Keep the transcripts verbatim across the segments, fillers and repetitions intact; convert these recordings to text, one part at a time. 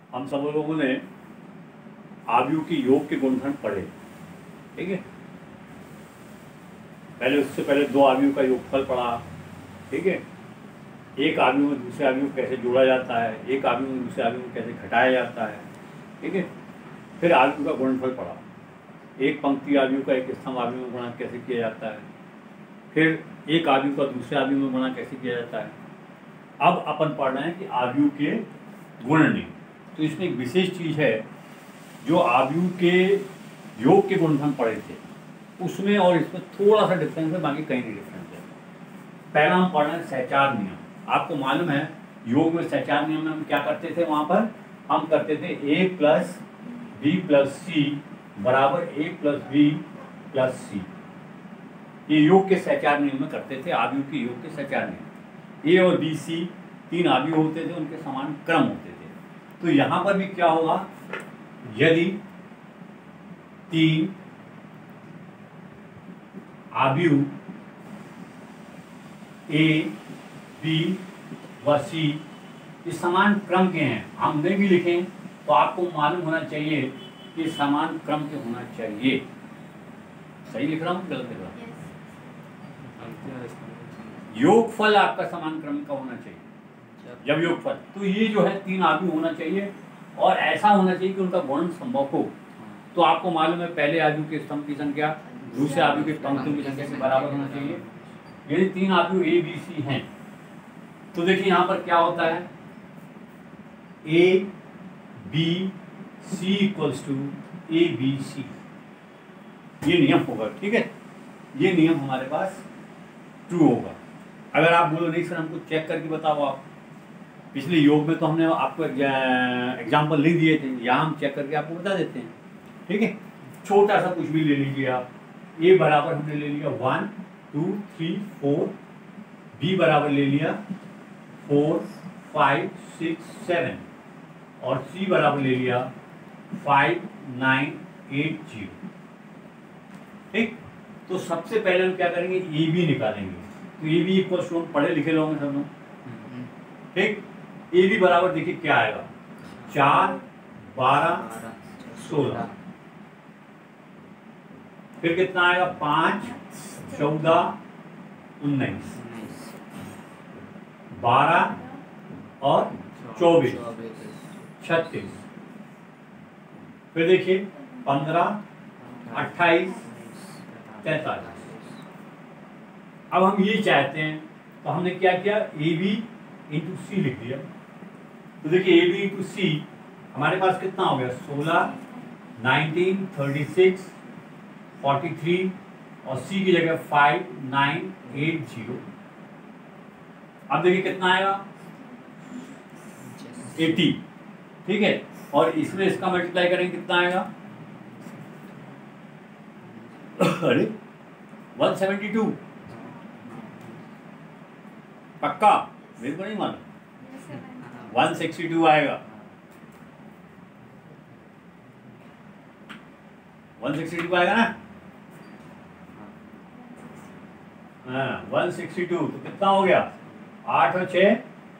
हम सब लोगों ने आव्यूह के योग के गुणधर्म पढ़े, ठीक है। पहले उससे पहले दो आव्यूह का योगफल पढ़ा, ठीक है। एक आव्यूह में दूसरे आव्यूह कैसे जोड़ा जाता है, एक आव्यूह में दूसरे आव्यूह में कैसे घटाया जाता है, ठीक है। फिर आव्यूह का गुणनफल पढ़ा, एक पंक्ति आव्यूह का एक स्तंभ आव्यूह में गुणा कैसे किया जाता है, फिर एक आव्यूह का दूसरे आव्यूह में गुणा कैसे किया जाता है। अब अपन पढ़ रहे हैं कि आव्यूह के गुणन। तो इसमें एक विशेष चीज़ है, जो आव्यूह के योग के गुणधर्म पढ़े थे उसमें और इसमें थोड़ा सा डिफरेंस है, बाकी कहीं नहीं डिफरेंस है। पहला हम पढ़ रहे हैं सहचार नियम। आपको मालूम है योग में सहचार नियम में हम क्या करते थे, वहाँ पर हम करते थे A plus B plus C बराबर A plus B plus C. ये योग के सहचार नियम में करते थे, आव्यूह के योग के सहचार नियम। ए और बी सी तीन आव्यूह होते थे, उनके समान क्रम होते थे। तो यहाँ पर भी क्या होगा, यदि तीन आव्यूह ए बी व सी इस समान क्रम के हैं, हम नहीं भी लिखें तो आपको मालूम होना चाहिए कि समान क्रम के होना चाहिए। सही लिख रहा हूँ, गलत लिख रहा हूँ? योगफल आपका समान क्रम का होना चाहिए जब योगफल। तो ये जो है तीन आव्यूह होना चाहिए और ऐसा होना चाहिए कि उनका गुणन संभव हो। तो आपको मालूम है पहले आव्यूह के स्तंभ की संख्या दूसरे आव्यूह के पंक्तियों की संख्या के बराबर होना चाहिए। यदि तीन आव्यूह ए बी सी हैं तो देखिए यहाँ पर क्या होता है, A B C equals to A B C, ये नियम होगा, ठीक है। ये नियम हमारे पास ट्रू होगा। अगर आप बोलो नहीं सर हमको चेक करके बताओ आप, पिछले योग में तो हमने आपको एग्जाम्पल नहीं दिए थे, यहाँ हम चेक करके आपको बता देते हैं, ठीक है। छोटा सा कुछ भी ले लीजिए आप, ए बराबर हमने ले लिया one two three four, B बराबर ले लिया फोर फाइव सिक्स सेवन और सी बराबर ले लिया फाइव नाइन एट जीरो, ठीक। तो सबसे पहले हम क्या करेंगे, ए बी निकालेंगे। तो ए बी इक्वल टू, हम पढ़े लिखे लोग सब लोग, ठीक। ए बी बराबर देखिए क्या आएगा, चार बारह सोलह, फिर कितना आएगा, पांच चौदह उन्नीस, बारह और चौबीस छत्तीस, फिर देखिए पंद्रह अट्ठाईस तैतालीस। अब हम ये चाहते हैं तो हमने क्या किया, ए बी इंटू सी लिख दिया। तो देखिए ए बी इंटू सी हमारे पास कितना हो गया, सोलह nineteen thirty six forty three और सी की जगह फाइव नाइन एट जीरो। अब देखिए कितना आएगा, एटी, ठीक है। और इसमें इसका मल्टीप्लाई करेंगे कितना आएगा, अरे वन सेवेंटी टू, पक्का, मेरे को नहीं मालूम, वन सिक्सटी टू आएगा, वन सिक्सटी टू आएगा ना, हाँ वन सिक्सटी टू। तो कितना हो गया, आठ और छः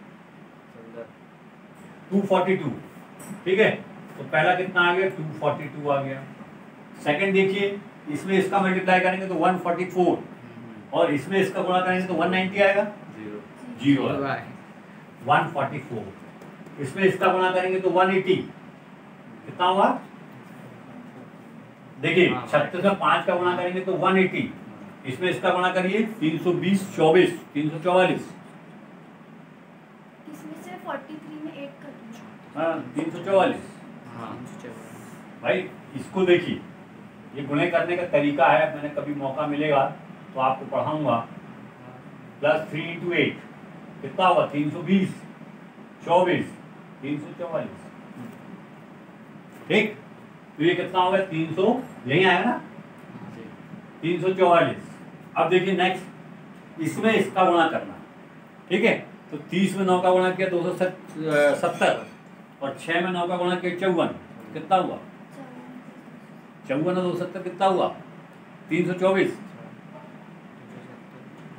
टू फोर्टी टू, ठीक है। तो पहला कितना आ गया, टू फोर्टी टू आ गया। सेकंड देखिए, इसमें इसका मल्टीप्लाई करेंगे तो वन फोर्टी फोर और इसमें इसका गुणा करेंगे तो वन नाइंटी आएगा, जीरो वन फोर्टी फोर। इसमें इसका गुणा करेंगे तो वन एटी, कितना हुआ, देखिए छत्तीस में पांच का गुणा करेंगे तो वन एटी, इसमें इसका गुणा करिए तीन सौ बीस चौबीस तीन सौ चौवालीस, इसमें से तैंतालीस में ऐड कर दो, हाँ तीन सौ चौवालीस। भाई इसको देखिए, ये गुणे करने का तरीका है, मैंने कभी मौका मिलेगा तो आपको पढ़ाऊंगा। प्लस थ्री इंटू एट कितना हुआ, तीन सौ बीस चौबीस तीन सौ चौवालीस, ठीक। तो ये कितना हो गया, तीन सौ, यही आया ना, तीन सौ चौवालीस। अब देखिए नेक्स्ट, इसमें इसका गुणा करना, ठीक है। तो तीस में नौ का गुणा किया दो सौ सत्तर और छः में नौ का गुणा किया चौवन, कितना हुआ, चौवन और दो सौ सत्तर कितना हुआ, तीन सौ चौबीस,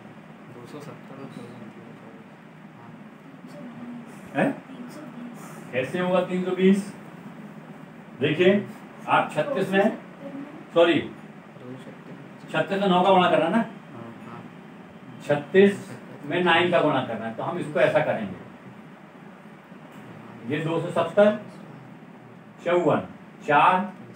है कैसे होगा तीन सौ बीस? देखिए आप छत्तीस में, सॉरी छत्तीस में नौ का गुणा करना ना, छत्तीस में नाइन का गुणा करना है, तो हम इसको ऐसा करेंगे, ये दो सौ सत्तर चौवन चार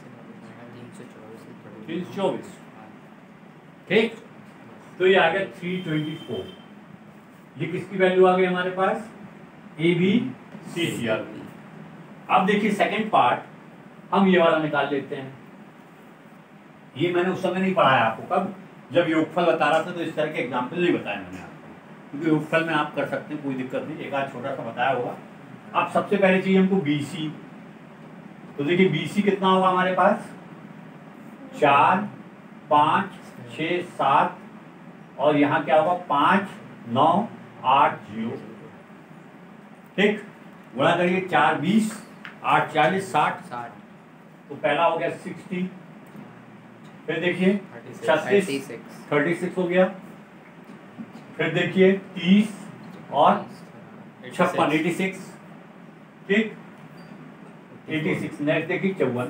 तीन सौ चौबीस, ठीक। तो ये आ गया थ्री ट्वेंटी फोर। ये किसकी वैल्यू आ गई हमारे पास? ए बी सी सी आ गई। अब देखिए सेकंड पार्ट, हम ये वाला निकाल लेते हैं। ये मैंने उस समय नहीं पढ़ाया आपको, कब? जब योगफल बता रहा था तो इस तरह के एग्जाम्पल नहीं बताया मैंने आपको, क्योंकि योगफल में आप कर सकते हैं, कोई दिक्कत नहीं, एक आध छोटा सा बताया होगा। आप सबसे पहले चाहिए हमको बी सी, तो देखिए बी सी कितना होगा हमारे पास? चार पाँच छः सात, और यहाँ क्या होगा? पाँच नौ आठ जीरो, ठीक। गुणा करिए, चार बीस, आठ चालीस, साठ साठ, तो पहला हो गया सिक्सटी। फिर देखिए छत्तीस, थर्टी सिक्स हो गया। फिर देखिए तीस और छप्पन, एटी सिक्स, ठीक, एटी सिक्स। नेक्स्ट देखिए चौवन,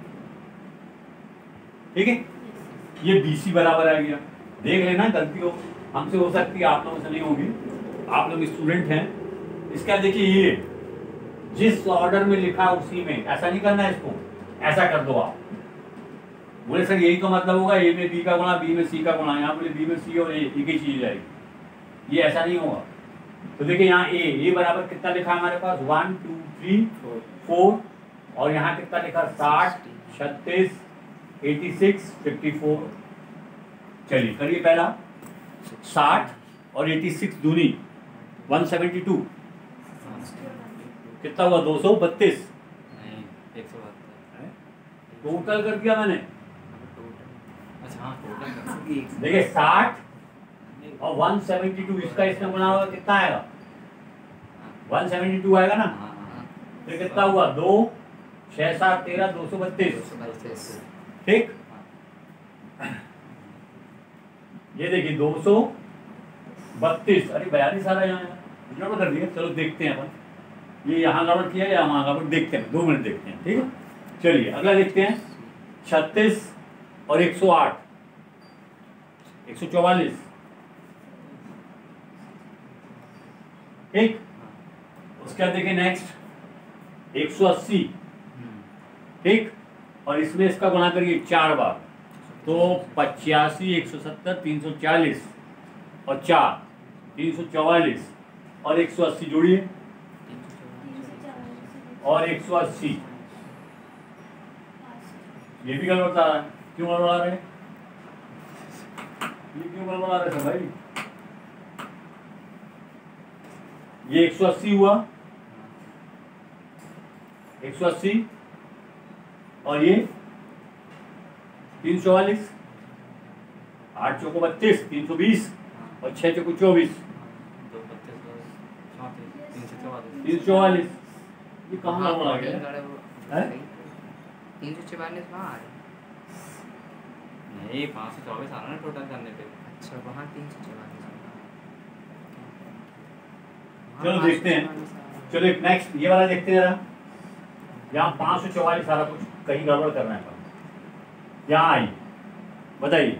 ठीक है। ये बीसी बराबर आ गया। देख लेना, गलती हो हमसे हो सकती है, आप लोगों से नहीं होगी, आप लोग स्टूडेंट हैं। इसका देखिए ये जिस ऑर्डर में लिखा उसी में, ऐसा नहीं करना है, इसको ऐसा कर दो आप। बोले सर यही तो मतलब होगा, ए में बी का गुणा, बी में सी का गुणा, यहाँ बोले बी में सी और ए एक ही चीज जाएगी, ये ऐसा नहीं होगा। तो देखिए यहाँ ए ए बराबर कितना लिखा है हमारे पास? वन टू थ्री फोर, और यहाँ कितना लिखा? साठ, छत्तीस, एटी सिक्स, फिफ्टी फोर। चलिए करिए, पहला साठ और एटी सिक्स दूनी वन सेवेंटी टू, कितना हुआ? दो सौ बत्तीस, टोटल कर दिया मैंने। देखिए साठ और वन सेवेंटी टू, इसका इसमें गुणा होगा, कितना आएगा? वन सेवेंटी टू आएगा ना। फिर कितना हुआ? दो छः सात तेरह, दो सौ बत्तीस, ठीक। ये देखिए दो सौ बत्तीस, अरे बयालीस आ रहा है यहाँ, गड़बड़ कर दिया। चलो देखते हैं अपन, ये यहाँ गड़बड़ किया या वहाँ गड़बड़, देखते हैं, दो मिनट देखते हैं, ठीक है। चलिए अगला देखते हैं, छत्तीस और एक सौ आठ, एक सौ चौवालीस, ठीक। उसके बाद देखिए नेक्स्ट एक सौ अस्सी, ठीक, और इसमें इसका गुणा करिए चार बार, तो पचासी, एक सौ सत्तर, तीन सौ चालीस और चार, तीन सौ चौवालीस, और एक सौ अस्सी जोड़िए, और एक सौ अस्सी। ये भी गड़बड़ आ रहा है, क्यों गड़बड़ आ रहे हैं? ये क्यों गड़बड़ आ रहे थे भाई? ये एक सौ अस्सी हुआ, एक सौ अस्सी, और ये तीन सौ चौवालीस, आठ चौको बत्तीस, तीन सौ बीस, और छः चौको चौबीस, तीन सौ चौवालीस। ये कहाँ गड़बड़ आ गया? तीन सौ चौवालीस वहाँ नहीं, पाँच सौ चौबीस आ रहा है टोटल करने पे। अच्छा, वहाँ तीन सौ चौवालीस। चलो देखते हैं, चलो एक नेक्स्ट ये वाला देखते हैं जरा। यहाँ पाँच सौ चौवालीस सारा कुछ कहीं गड़बड़ करना है, यहाँ आई, बताइए।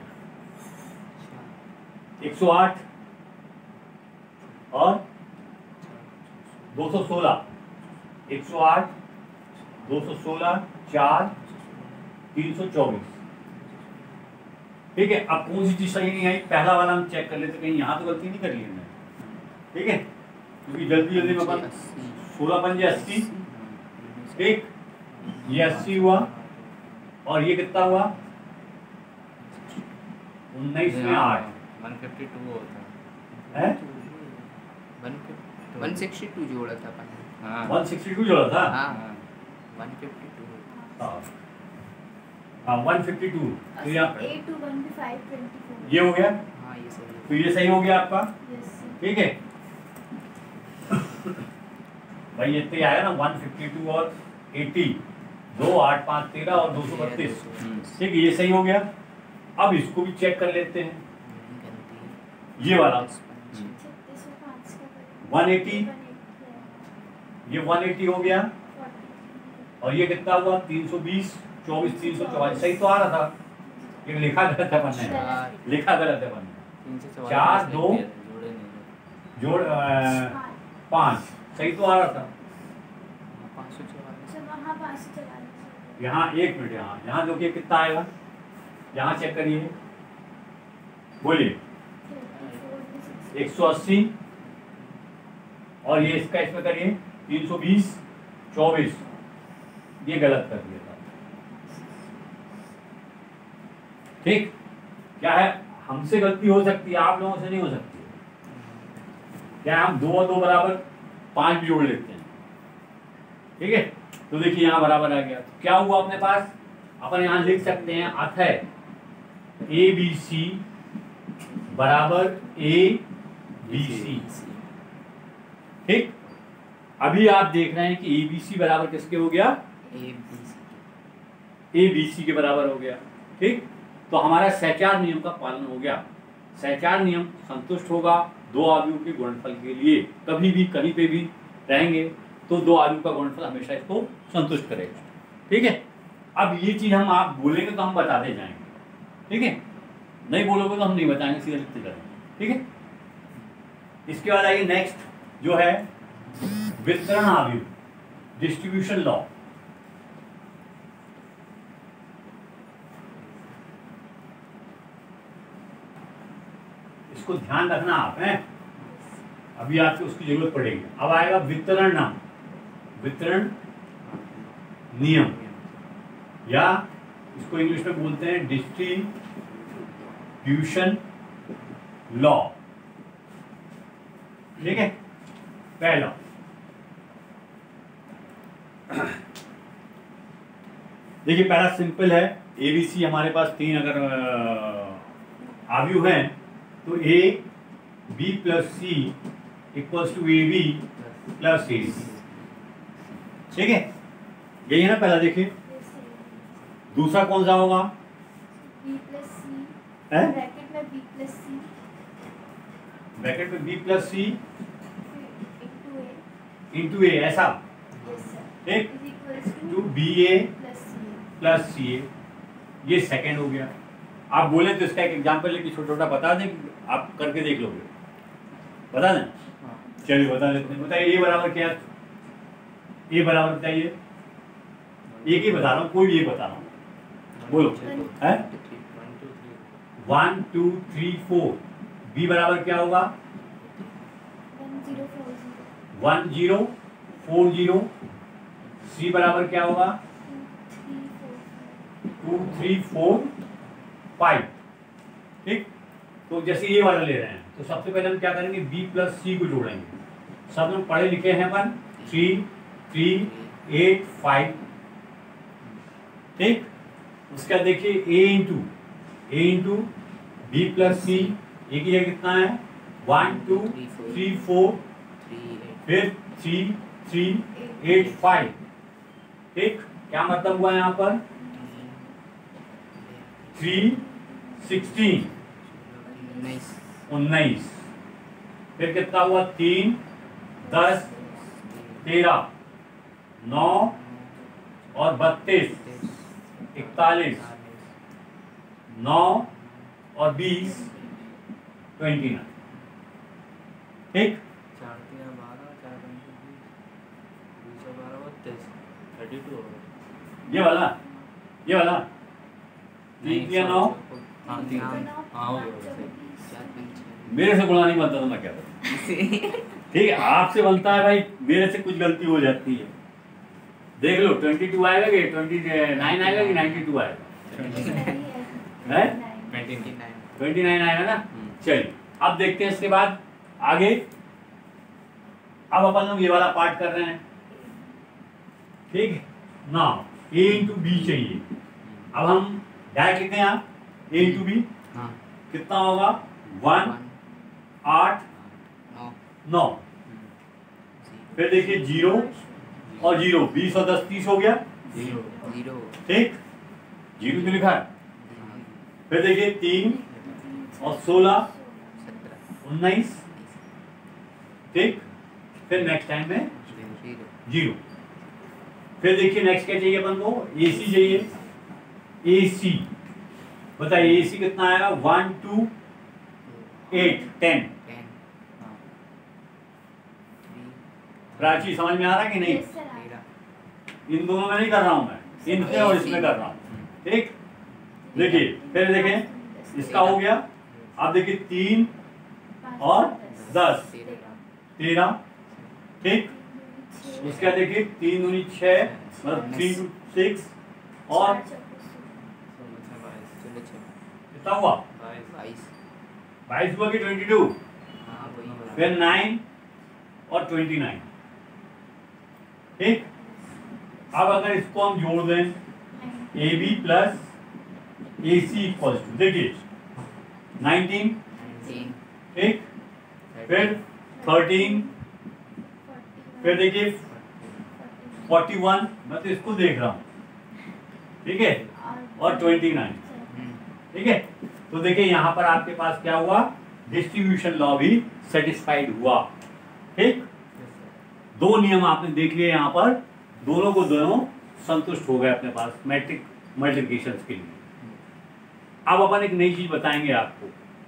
एक सौ आठ और दो सौ सोलह, एक सौ आठ, दो सौ सोलह, चार, तीन सौ चौबीस, ठीक है। अब कौन सी चीज सही नहीं आई? पहला वाला हम चेक कर लेते, कहीं यहाँ तो गलती नहीं कर ली हमने, ठीक है, क्योंकि जल्दी जल्दी में अपन सोलह पंजे अस्सी, ठीक, ये अस्सी हुआ, और ये कितना हुआ? उन्नीस में आठ, वन फिफ्टी टू होता है, वन सिक्सटी टू जोड़ा था अपन। हाँ वन सिक्सटी टू जोड़ा था, हाँ वन फिफ्टी टू। हाँ वन फिफ्टी टू, तो यहाँ eight to one be five twenty-four. ये हो गया, हाँ ये सही है। तो ये सही हो गया आपका, Yes, sir. ठीक है। भाई इतने आया ना, वन फिफ्टी टू और अस्सी, दो आठ पाँच तेरह और दो सौ बत्तीस, ठीक है, ये सही हो गया। अब इसको भी चेक कर लेते हैं, ये वाला छत्तीस और पाँच का करें। वन एटी, ये एक सौ अस्सी हो गया और ये कितना हुआ तीन सौ बीस, चौबीस, तीन सौ चौवालीस। सही तो आ रहा था, ये लिखा गलत है पन्ने में, लिखा गलत है पन्ने में। चार दो जोड़े नहीं जोड़ पाँच, सही तो आ रहा था। पाँच सौ चौवालीस। अच्छा वहाँ पाँच सौ चवालीस। यहाँ एक मिनट, यहाँ यहाँ देखिए कितना आएगा, यहाँ चेक करिए, बोलिए। एक सौ अस्सी और ये इसका इसमें करिए तीन सौ बीस, चौबीस, ये गलत कर दिया था। ठीक, क्या है, हमसे गलती हो सकती है, आप लोगों से नहीं हो सकती। क्या हम दो और दो बराबर पांच भी जोड़ लेते हैं, ठीक है। तो देखिए यहाँ बराबर आ गया, तो क्या हुआ अपने पास, अपन यहाँ लिख सकते हैं अतः ए बी सी बराबर ए बी सी। ठीक, अभी आप देख रहे हैं कि ए बी सी बराबर किसके हो गया, ए बी सी ए बी सी के बराबर हो गया। ठीक, तो हमारा सहचार नियम का पालन हो गया। सहचार नियम संतुष्ट होगा दो आव्यूह के गुणनफल के लिए, कभी भी कहीं पे भी रहेंगे तो दो आव्यूह का गुणनफल हमेशा इसको संतुष्ट करेगा। ठीक है, अब ये चीज हम आप बोलेंगे तो हम बताते जाएंगे, ठीक है, नहीं बोलोगे तो हम नहीं बताएंगे, सीधे लिखते जाएंगे। ठीक है, इसके बाद आइए नेक्स्ट जो है वितरण आव्यूह, डिस्ट्रीब्यूशन लॉ। इसको ध्यान रखना आप हैं, अभी आपको उसकी जरूरत पड़ेगी। अब आएगा वितरण नाम, वितरण नियम, या इसको इंग्लिश में बोलते हैं डिस्ट्रीब्यूशन लॉ। ठीक है, पहला देखिए, पहला सिंपल है, एबीसी हमारे पास तीन अगर आव्यूह हैं तो A B plus C equals to A B plus A C. ठीक है, यही है ना पहला। देखिए दूसरा कौन सा होगा, बी प्लस सी, है ब्रैकेट में बी प्लस सी, ब्रैकेट में B plus C into A, into A, ऐसा। यस सर, ठीक, is equals to to B A plus C. Plus C A, ये सेकंड हो गया। आप बोले तो इसका एक एग्जांपल लेके छोटा छोटा बता दें, आप करके देख लोगे, बता दें। चलिए बता देते हैं, बताइए ए बराबर क्या है, ए बराबर बताइए, एक ही बता रहा हूँ, कोई भी एक बता रहा हूँ, बोलो। है one two three four. B बराबर क्या होगा, one zero four zero, one zero four zero. C बराबर क्या होगा, two three four two three four five. ठीक, तो जैसे ये वाला ले रहे हैं तो सबसे पहले हम क्या करेंगे, बी प्लस सी को जोड़ेंगे। सब लोग पढ़े लिखे हैं अपन, थ्री थ्री एट फाइव। ठीक, उसका देखिए A into A into B plus C, एक ही कितना है, वन टू थ्री फोर, फिर थ्री थ्री एट फाइव। ठीक, क्या मतलब हुआ यहाँ पर, थ्री सिक्सटीन उन्नीस, फिर कितना हुआ, तीन दस तेरह, नौ और बत्तीस इकतालीस, नौ और बीस ट्वेंटी नाइन। ठीक, चार तीन बारह, चार पंचे बीस, बीस और बारह बत्तीस, थर्टी टू हो गया। ये वाला ये वाला तीन तीन नौ। हाँ तीन हाँ हो गया। मेरे से गुणा नहीं बनता तो मैं क्या करूं। ठीक है, आपसे बनता है भाई, मेरे से कुछ गलती हो जाती है। देख लो ट्वेंटी टू आएगा कि ट्वेंटी नाइन आएगा कि नाइन्टी टू आएगा, है ट्वेंटी नाइन आएगा ना। चलिए अब देखते हैं इसके बाद आगे। अब अपन लोग ये वाला पार्ट कर रहे हैं। ठीक ना, ए इंटू बी चाहिए। अब हम डायरेक्ट लिखते हैं यहाँ ए इंटू बी, कितना होगा, वन आठ नौ, फिर देखिए जीरो और जीरो, बीस और दस तीस हो गया। जीरो ठीक, जीरो जो लिखा है, फिर देखिए तीन और सोलह उन्नीस। ठीक, फिर नेक्स्ट टाइम में जीरो जीरो। फिर देखिए नेक्स्ट क्या चाहिए अपन को, एसी चाहिए। एसी बताइए एसी कितना आएगा, one two eight ten. Ten हाँ थ्री प्राची समझ में आ रहा है कि नहीं? Yes, sir, आ- तेरह इन दोनों में नहीं कर रहा हूं मैं, इनसे और इसमें कर रहा हूं। ठीक, देखिए फिर देखें इसका हो गया। अब देखिए तीन और दस तेरह। ठीक, उसके बाद देखिए तीन दूनी छः, मतलब थ्री टू सिक्स और सोलह छः बाईस। चलो छः कितना हुआ, बाईस। बाईस बाईस हुआ कि ट्वेंटी टू, हाँ वही बराबर। फिर नाइन और ट्वेंटी नाइन। ठीक, अब अगर इसको हम जोड़ दें A B plus A C equal to, देखिए नाइनटीन। तीन ठीक, फिर थर्टीन, फिर देखिए फोर्टी वन, मैं तो इसको देख रहा हूँ। ठीक है, और ट्वेंटी नाइन। ठीक है, तो देखिए यहाँ पर आपके पास क्या हुआ, डिस्ट्रीब्यूशन लॉ भी सेटिस्फाइड हुआ। ठीक, दो नियम आपने देख लिए यहाँ पर, दोनों को दोनों संतुष्ट हो गए अपने पास मैट्रिक मल्टीप्लिकेशन के लिए। अब अपन एक नई चीज बताएंगे आपको,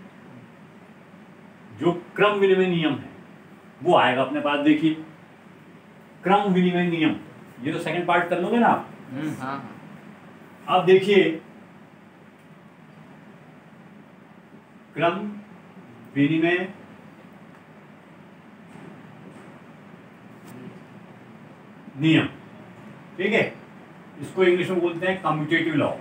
जो क्रम विनिमय नियम है वो आएगा अपने पास। देखिए क्रम विनिमय नियम, ये तो सेकंड पार्ट कर लोगे ना आप। हाँ हाँ अब देखिए क्रम विनिमय नियम, ठीक है, इसको इंग्लिश में बोलते हैं कम्यूटेटिव लॉ।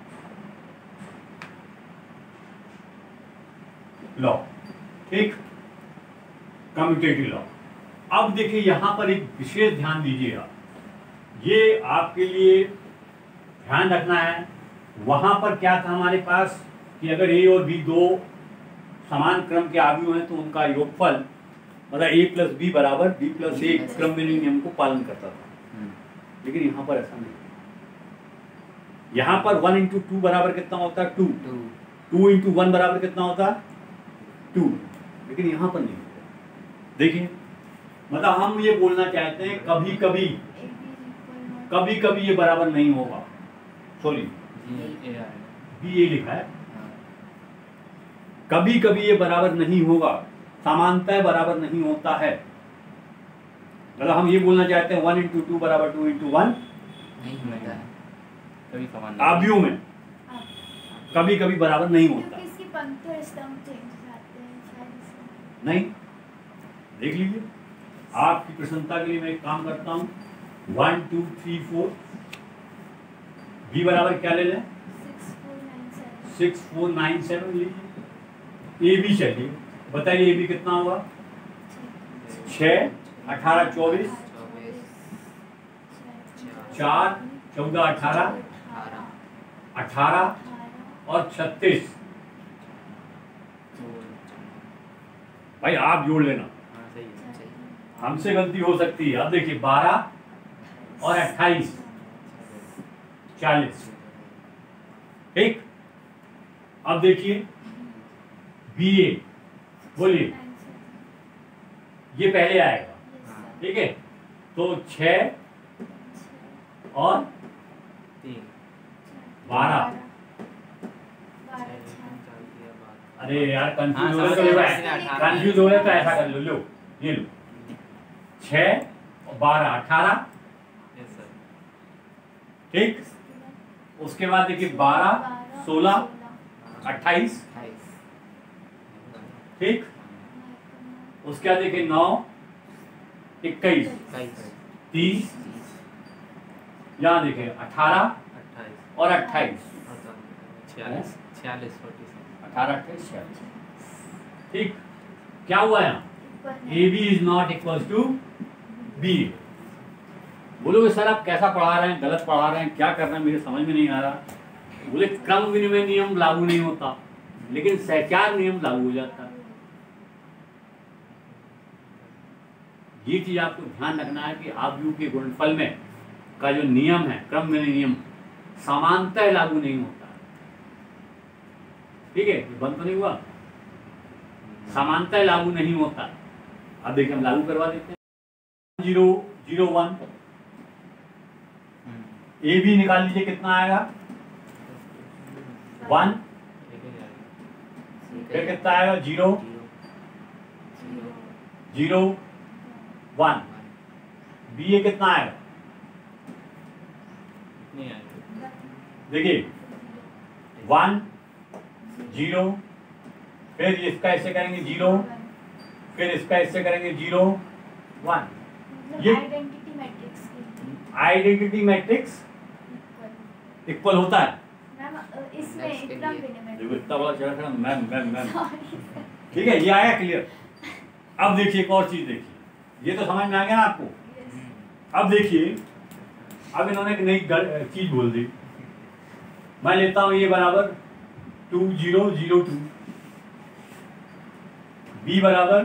लॉ, ठीक, कम्यूटेटिव लॉ। अब देखिए यहां पर एक विशेष ध्यान दीजिएगा, ये आपके लिए ध्यान रखना है। वहां पर क्या था हमारे पास कि अगर ए और बी दो समान क्रम के आव्यूह हैं तो उनका योगफल मतलब ए प्लस बी बराबर बी प्लस ए क्रम विनिमय नियम को पालन करता था। लेकिन यहाँ पर ऐसा नहीं, यहाँ पर वन इंटू टू बराबर कितना होता है, two. Two two into one बराबर कितना होता है, टू। लेकिन यहाँ पर नहीं होता। देखिए मतलब हम ये बोलना चाहते हैं कभी कभी कभी कभी ये बराबर नहीं होगा। सॉरी, जी ए आएगा। बी ए लिखा है, कभी कभी ये बराबर नहीं होगा, समानतः बराबर नहीं होता है। मतलब हम ये बोलना चाहते हैं वन इंटू टू बराबर टू इंटू वन नहीं होता है। कभी समान आव्यूह में कभी कभी बराबर नहीं होता। क्योंकि इसकी पंक्ति और स्तंभ चेंज आते हैं शायद इसलिए। नहीं, देख लीजिए आपकी प्रसन्नता के लिए मैं एक काम करता हूँ, one two three four, B बराबर क्या ले लें, six four nine seven. Six four nine seven लीजिए। ए बी चलिए, बताइए ए बी कितना हुआ, छः अठारह चौबीस, चार चौदह अठारह, अठारह और छत्तीस। भाई आप जोड़ लेना, हाँ सही है। सही हमसे गलती हो सकती है। अब देखिए बारह और अट्ठाईस, चालीस। ठीक, अब देखिए बी ए, बोलिए ये पहले आएगा। ठीक है, तो छः और तीन बारह। अरे यार कंफ्यूज हो रहे तो हाँ, कंफ्यूज हो रहे तो ऐसा कर लो, लो ये लो, छः और बारह अठारह। Yes sir. ठीक, उसके बाद देखिए बारह सोलह अट्ठाईस। अट्ठाईस ठीक, उसके बाद देखिए नौ इक्कीस इक्कीस तीस, यहाँ देखिए अठारह अट्ठाईस और अट्ठाईस, छियालीस छियालीस फोर्टी सेवन। अठारह अट्ठाईस छियालीस। ठीक, क्या हुआ यहाँ, A B is not equal to B. बोलोगे सर आप कैसा पढ़ा रहे हैं, गलत पढ़ा रहे हैं, क्या कर रहे हैं, मेरे समझ में नहीं आ रहा। बोले क्रम विनिमय नियम लागू नहीं होता, लेकिन सहचार नियम लागू हो जाता है। ये चीज आपको ध्यान रखना है कि आव्यूह के गुणनफल में का जो नियम है, क्रम विनिमय नियम, समानतः लागू नहीं होता। ठीक है, ये बंद तो नहीं हुआ, समानतः लागू नहीं होता। अब देखिए हम लागू करवा देते हैं। Zero zero one. A B निकाल लीजिए, कितना आएगा वन, फिर कितना आएगा zero zero one. B A कितना आएगा, नहीं आएगा। देखिए वन जीरो, फिर इसका ऐसे करेंगे जीरो, फिर इसका ऐसे करेंगे जीरो वन। ये आइडेंटिटी मैट्रिक्स के लिए आइडेंटिटी मैट्रिक्स equal। इक्वल होता है। मैम इसमें Next के इतना लिए। मिनिमम देखो इतना बड़ा चढ़ा था ma'am ma'am ma'am. Sorry sir. ठीक है, ये आया क्लियर। अब देखिए एक और चीज देखिए, ये तो समझ में आ गया ना आपको। अब देखिए, अब इन्होंने एक नई चीज बोल दी। मैं लेता हूं ये बराबर two zero zero two, B बराबर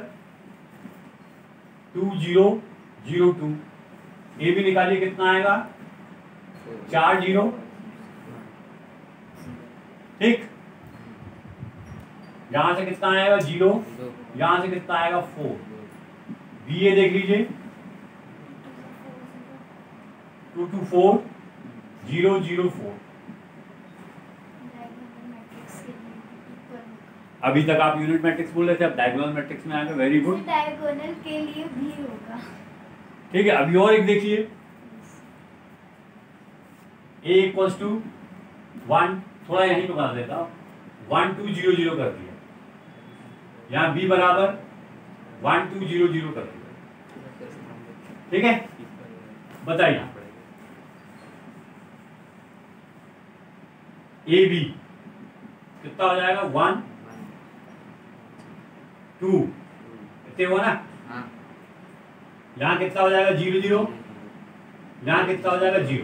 two zero zero two, A भी निकालिए कितना आएगा चार जीरो, ठीक। यहां से कितना आएगा जीरो, यहां से कितना आएगा फोर। बी ए देख लीजिए two two four zero zero four. Matrix के लिए equal। अभी तक आप यूनिट मैट्रिक्स बोल रहे थे, अब डायगोनल मैट्रिक्स में आ गए, वेरी गुड। डायगोनल के लिए भी होगा। ठीक है, अभी और एक देखिए, ए इक्वल्स टू वन, थोड़ा यहीं पे बना देता हूं, वन टू जीरो जीरो कर दिया। यहाँ बी बराबर वन टू जीरो जीरो कर दिया, ठीक है। बताइए ए बी कितना हो जाएगा वन टू, इतने हुआ ना। हाँ यहाँ कितना हो जाएगा जीरो जीरो, यहाँ कितना हो जाएगा जीरो,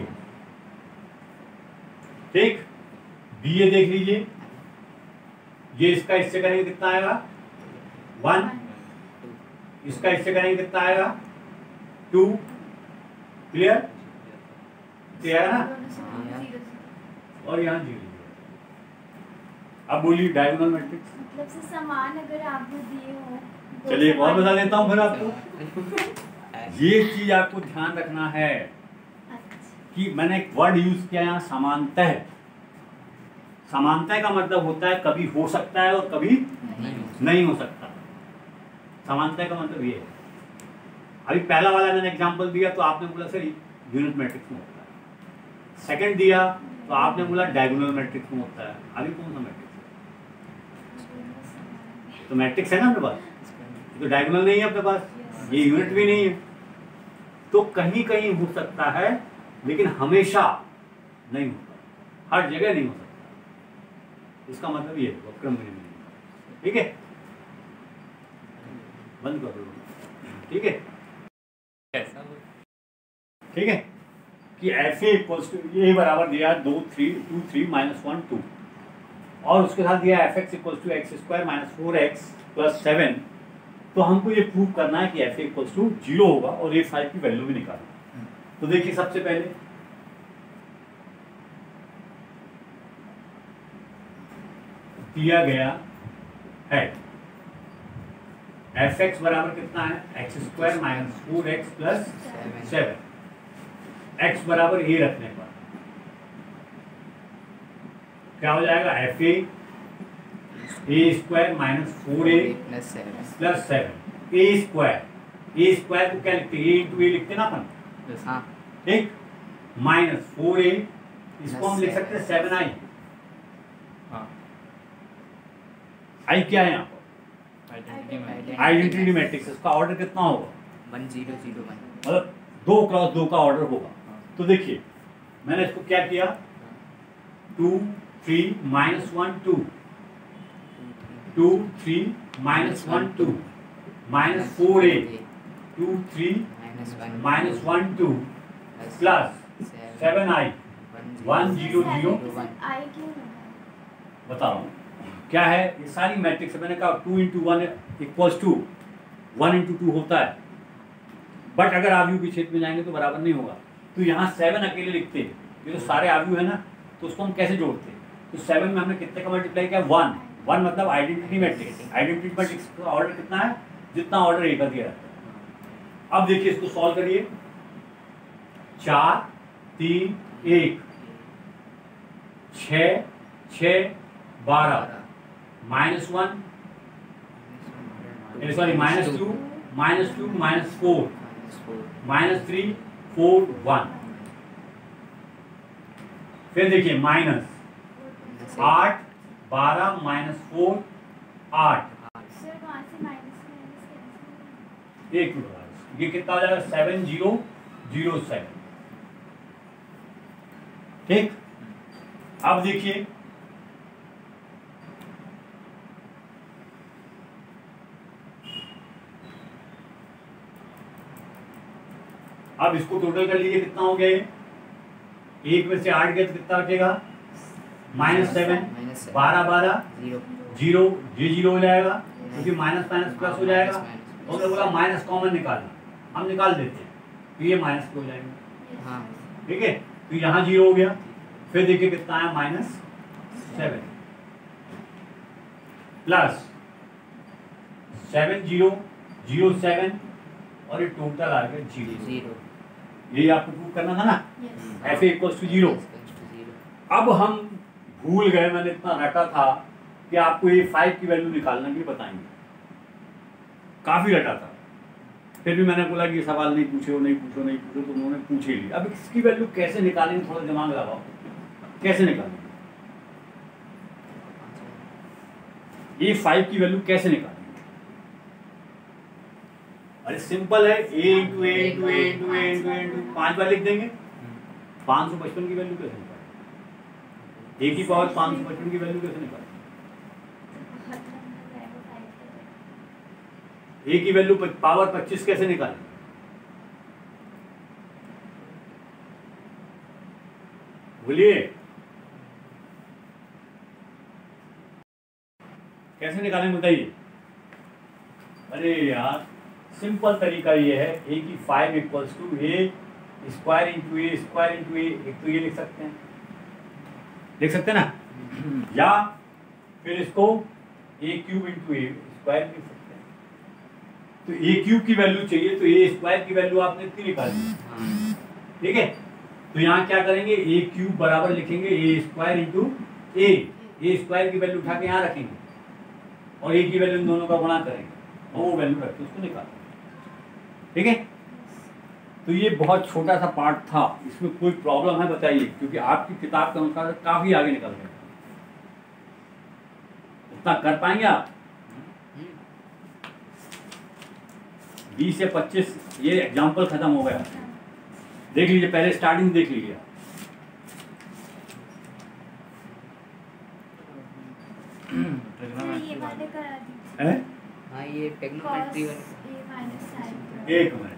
ठीक। बी ए देख लीजिए, ये इसका इससे करेंगे कितना आएगा वन, इसका इससे करेंगे कितना आएगा टू, क्लियर क्लियर है ना। दोनों से जीरो जीरो। और यहाँ जीरो। अब बोलिए डायगोनल मैट्रिक्स। मतलब से समान अगर आपको दिए हो तो चलिए एक और समान- बता देता हूँ फिर आपको। ये चीज आपको ध्यान रखना है अच्छा। कि मैंने एक वर्ड यूज किया यहाँ समानतः। समानतः का मतलब होता है कभी हो सकता है और कभी नहीं हो सकता। समानतः का मतलब ये है। अभी पहला वाला मैंने एग्जांपल दिया तो आपने बोला सर यूनिट मैट्रिक्स में होता है। सेकंड दिया तो आपने बोला डायगोनल मैट्रिक्स में होता है। अभी कौन सा मैट्रिक्स है? तो मैट्रिक्स है ना अपने पास, तो डायगोनल नहीं है अपने पास, ये यूनिट भी नहीं है। तो कहीं कहीं हो सकता है लेकिन हमेशा नहीं होता, हर जगह नहीं हो सकता। इसका मतलब ये है वक्रम में नहीं। ठीक है, बंद कर दो। ठीक है, ऐसा ठीक है कि एफ ए इक्वल्स टू ये बराबर दिया दो three two three minus one two, और उसके साथ दिया F X equals to X square minus four X plus seven. तो हमको ये प्रूव करना है कि F A equals to zero होगा और ए फाइव की वैल्यू भी निकालना। तो देखिए सबसे पहले दिया गया है एफ एक्स बराबर कितना है X square minus four X plus seven. X बराबर ए रखने पर क्या हो जाएगा F A A square minus four A plus seven plus seven. A square A square को क्या लिखते हैं, ए इंटू ए लिखते हैं ना अपन, हाँ ठीक। माइनस फोर ए, इसको हम लिख सकते हैं सेवन आई। हाँ आई क्या है यहाँ पर आइडेंटिटी में आइडेंटिटी मैट्रिक्स। इसका ऑर्डर कितना होगा, वन जीरो जीरो वन मतलब दो क्रॉस दो का ऑर्डर होगा। तो देखिए मैंने इसको क्या किया, two three minus one two, two three minus one two, minus four A, two three minus one minus one two plus seven I one zero zero. I क्यों होगा? बताओ क्या है, ये सारी मैट्रिक्स मैंने कहा two into one equals to one into two होता है, बट अगर आव्यूह के क्षेत्र में जाएंगे तो बराबर नहीं होगा। तो यहाँ सेवन अकेले लिखते हैं, ये तो सारे आव्यूह है ना, तो उसको हम कैसे जोड़ते हैं। तो सेवन में हमने कितने का मल्टीप्लाई किया, वन। वन मतलब आइडेंटिटी मैट्रिक्स। आइडेंटिटी मैट्रिक्स का ऑर्डर कितना है, जितना ऑर्डर ए का दिया रहता है। अब देखिए इसको सॉल्व करिए, चार तीन एक, छ छ बारह, minus one sorry minus two, minus two minus four, minus three four one. फिर देखिए माइनस आठ बारह माइनस फोर आठ, सर वहाँ से माइनस माइनस कैंसिल। एक मिनट, ये कितना हो जाएगा सेवन जीरो जीरो सेवन। ठीक, अब देखिए अब इसको टोटल कर लीजिए, कितना हो गया ये? एक में से आठ गया तो कितना बचेगा? माइनस सेवन, माइनस सेवन, बारह बारह जीरो, जीरो, ये जीरो हो जाएगा क्योंकि माइनस माइनस प्लस हो जाएगा। माइनस, और बोला माइनस कॉमन निकालना, हम निकाल देते हैं तो ये माइनस हो जाएगा। हाँ, ठीक है, तो यहाँ जीरो हो गया। फिर देखिए कितना है, minus seven plus seven zero zero seven, और ये टोटल आ गया जीरो। जीरो, यही आपको प्रूव करना था ना, yes F A equals to zero. अब हम भूल गए, मैंने इतना रटा था कि आपको ये फाइव की वैल्यू निकालना भी बताएंगे, काफी रटा था। फिर भी मैंने बोला कि ये सवाल नहीं पूछे नहीं पूछो नहीं पूछो, तो उन्होंने पूछे ली। अब इसकी वैल्यू कैसे निकालेंगे, थोड़ा दिमाग लगाओ, कैसे निकालेंगे ये फाइव की वैल्यू कैसे निकालेंगे? अरे सिंपल है, A into A into A into A into A into पांच बार लिख देंगे। पाँच सौ पचपन की वैल्यू कैसे निकालेंगे? ए की पावर पाँच सौ पचपन की वैल्यू कैसे निकालेंगे? ए की वैल्यू पावर पच्चीस कैसे निकालेंगे? बोलिए कैसे निकालेंगे बताइए। अरे यार सिंपल तरीका ये है, ए की five equals to A square into A square into A. एक तो ये लिख सकते हैं, लिख सकते हैं ना, या फिर इसको A cube into A square लिख सकते हैं। तो ए क्यूब की वैल्यू चाहिए तो ए स्क्वायर की वैल्यू आपने इतनी निकाली, ठीक है। तो यहाँ क्या करेंगे, ए क्यूब बराबर लिखेंगे A square into A, A square की वैल्यू उठा के यहाँ रखेंगे और ए की वैल्यू इन दोनों का गुणा करेंगे और वो वैल्यू रख के उसको निकालेंगे, ठीक है। तो ये बहुत छोटा सा पार्ट था, इसमें कोई प्रॉब्लम है बताइए, क्योंकि आपकी किताब के अनुसार काफी आगे निकल गए। इतना कर पाएंगे आप? बीस से पच्चीस ये एग्जाम्पल खत्म हो गया, देख लीजिए पहले स्टार्टिंग देख लीजिए। सर ये वाले करा दीजिए। हैं? हाँ ये टेक्नोमेट्री cos वाले। a minus sin। एक मिनट,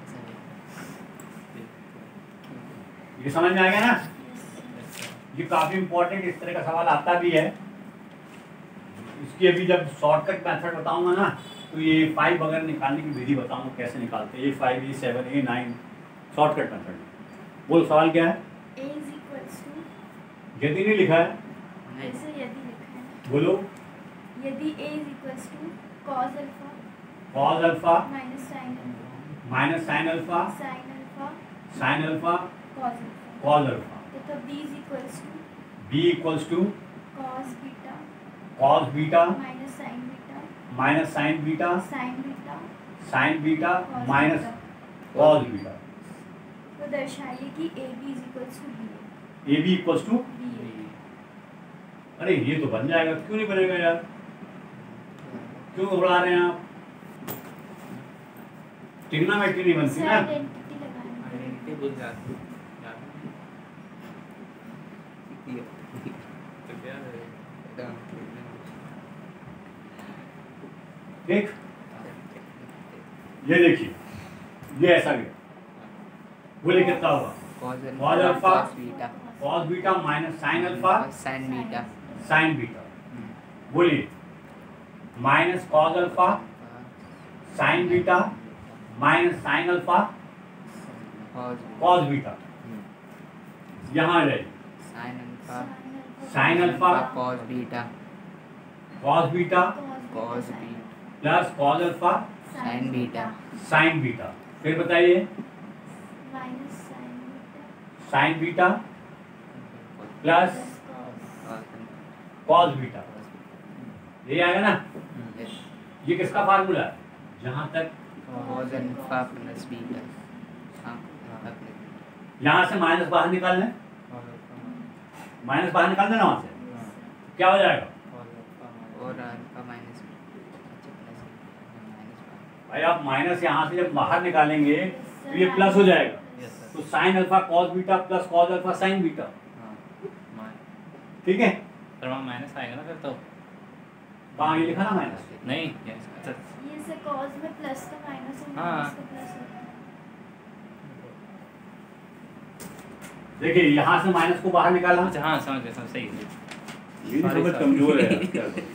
ये समझ में आ गया ना? ये काफी इंपॉर्टेंट, इस तरह का सवाल आता भी है। इसकी अभी जब शॉर्टकट मेथड बताऊंगा ना, तो ये फाइव अगर निकालने की विधि बताऊंगा कैसे निकालते हैं, A five A seven A nine shortcut method. बोल सवाल क्या है? a is equals to, यदि नहीं लिखा है ऐसे यदि लिखा है, बोलो। यदि a is equals to cos alpha cos alpha minus sin alpha minus sine alpha sin alpha sine alpha cos alpha, cos alpha, तथा b is equals to B equals to cos beta cos beta minus sin beta minus sine beta sin beta sine beta cos minus beta। Cos beta. तो दर्शाइए कि ab is equals to b A B equals to, b है। अरे ये तो बन जाएगा, क्यों नहीं बनेगा यार, क्यों घबरा रहे हैं आप? ट्रिग्नोमेट्री नहीं बनती सर ना। आइडेंटिटी लगानी है। आइडेंटिटी भूल जाते हैं। तो क्या है? ठीक, ये देखिए ये ऐसा गया, बोले कितना होगा? cos Cos alpha, cos beta, cos beta minus sine alpha sin beta, sine beta. बोलिए minus cos alpha sine beta minus sine alpha cos cos beta. यहाँ आ जाइए, sin alpha sine alpha cos beta, cos beta cos beta plus cos alpha sin beta, sine beta. फिर बताइए minus sin sine beta plus cos beta, ये आएगा ना। ये किसका फार्मूला है? जहां तक कॉस अल्फा प्लस बीटा, हाँ यहां से माइनस बाहर निकाल लें, माइनस बाहर निकाल देना वहां से, क्या हो जाएगा? और अल्फा माइनस अच्छा प्लस माइनस भाई आप माइनस यहाँ से जब बाहर निकालेंगे तो ये प्लस हो जाएगा, तो sine alpha cos beta plus cos alpha sine beta, ठीक है। फिर वहाँ माइनस आएगा ना फिर तो। कहाँ ये लिखा ना माइनस? नहीं ये से cos में प्लस का माइनस और हाँ। माइनस का प्लस होता है। देखिए यहाँ से माइनस को बाहर निकाला, अच्छा हाँ समझ गया, समझ सही है। ये Sorry, समझ sorry. कमजोर है यार, क्या करूं।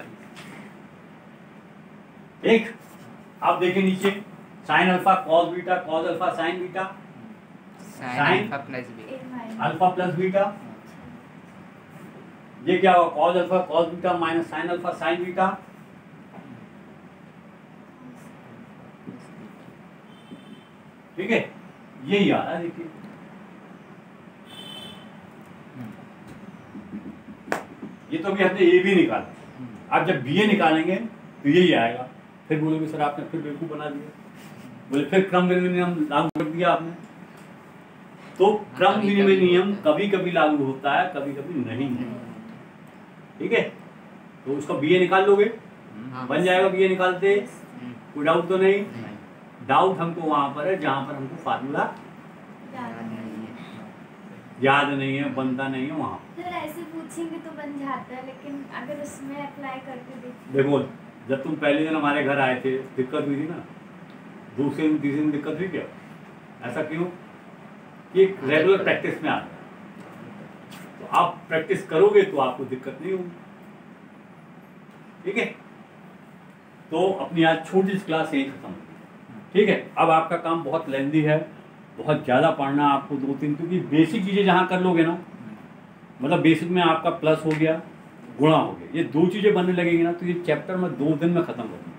एक अब देखिए नीचे sine alpha cos beta cos alpha sine beta sine sine alpha plus beta, एक माइनस अल्फा प्लस बीटा, ये क्या होगा? Cos alpha cos beta minus sine alpha sine beta, ठीक है। यही आ रहा है देखिए, ये तो अभी हमने ए भी निकाला, अब जब बी ए निकालेंगे तो यही आएगा। फिर बोलोगे सर आपने फिर बेवकूफ बना दिया, बोले फिर क्रम विनिमय नियम लागू कर दिया आपने। तो क्रम विनिमय नियम कभी कभी लागू होता है, कभी कभी नहीं, ठीक है। तो उसका बी ए निकाल लोगे, हाँ बन जाएगा बी ए निकालते, हम्म, कोई डाउट तो नहीं? नहीं, डाउट हमको वहां पर है जहां पर हमको फार्मूला याद नहीं है। याद नहीं है, बनता नहीं है वहां। फिर ऐसे पूछेंगे तो बन जाता है, लेकिन अगर उसमें अप्लाई करके देखिए। देखो जब तुम पहले दिन हमारे घर आए थे दिक्कत हुई थी ना, दूसरे दिन तीसरे दिन दिक्कत हुई क्या? ऐसा क्यों? ये रेगुलर प्रैक्टिस में आता है, तो आप प्रैक्टिस करोगे तो आपको दिक्कत नहीं होगी, ठीक है। तो अपनी आज छोटी सी क्लास यही खत्म होगी, ठीक है। अब आपका काम बहुत लेंदी है, बहुत ज़्यादा पढ़ना आपको दो तीन, क्योंकि बेसिक चीज़ें जहाँ कर लोगे ना, मतलब बेसिक में आपका प्लस हो गया, गुणा हो गया, ये दो चीज़ें बनने लगेंगी ना तो ये चैप्टर में दो दिन में ख़त्म कर दूँगा,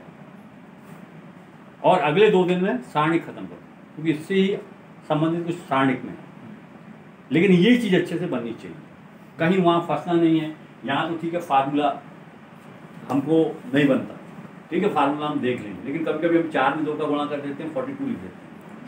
और अगले दो दिन में सारणिक खत्म कर दूँगा, क्योंकि इससे ही संबंधित कुछ सारणिक में है। लेकिन ये चीज़ अच्छे से बननी चाहिए, कहीं वहाँ फंसना नहीं है। यहाँ तो ठीक है फार्मूला हमको नहीं बनता, ठीक है, फार्मूला हम देख लेंगे, लेकिन कभी कभी हम चार में दो का गुणा कर देते हैं, फोर्टी टू लिख देते हैं,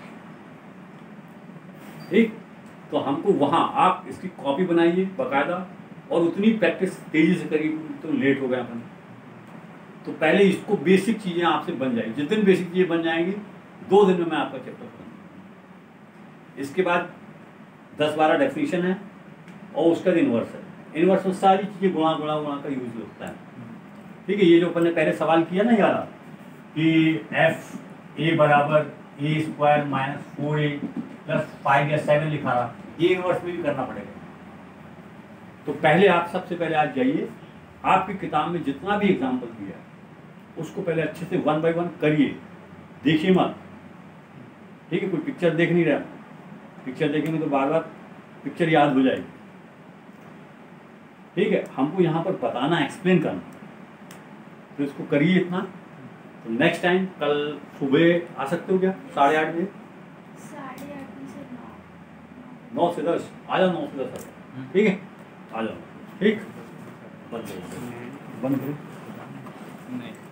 ठीक। तो हमको वहाँ आप इसकी कॉपी बनाइए बाकायदा, और उतनी प्रैक्टिस तेज़ी से करिए, तो लेट हो गया अपन। तो पहले इसको बेसिक चीज़ें आपसे बन जाएगी, जितनी बेसिक चीज़ें बन जाएंगी दो दिन में मैं आपका चैप्टर खत्म। इसके बाद दस बारह डेफिनेशन है, और उसका इनवर्स है। इनवर्स में सारी चीज़ें गुणा गुणा गुणा का यूज होता है, ठीक है। ये जो अपन ने पहले सवाल किया ना यार, कि एफ ए बराबर A square minus four A plus five या सेवन लिखा रहा, ये इनवर्स में भी करना पड़ेगा। तो पहले आप सबसे पहले आज जाइए, आपकी किताब में जितना भी एग्जाम्पल दिया है उसको पहले अच्छे से वन बाय वन करिए, देखिए मत, ठीक है। कोई पिक्चर देख नहीं रहा, पिक्चर देखेंगे तो बार बार पिक्चर याद हो जाएगी, ठीक है। हमको यहाँ पर बताना, एक्सप्लेन करना, तो इसको करिए इतना। तो नेक्स्ट टाइम कल सुबह आ सकते हो क्या? साढ़े आठ बजे, साढ़े आठ में से नौ। नौ से दस आ जाओ, नौ से दस आ जाओ, ठीक है, आ जाओ, ठीक। बंद करो, बंद करो। नहीं